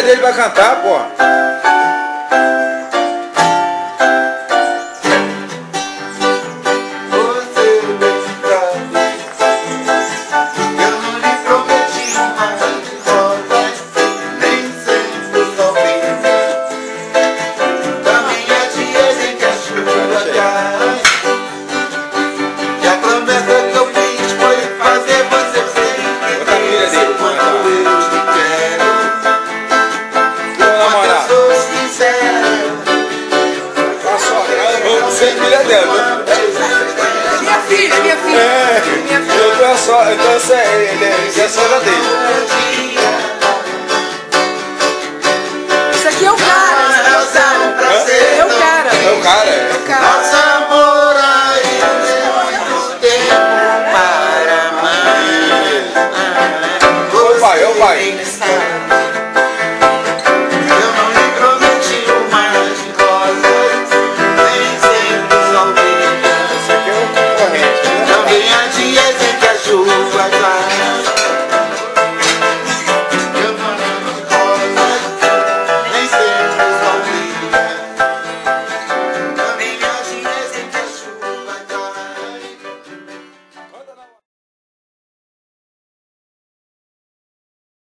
filha dele vai cantar, pô. Minha filha. É, eu tô só, ele é só da dele.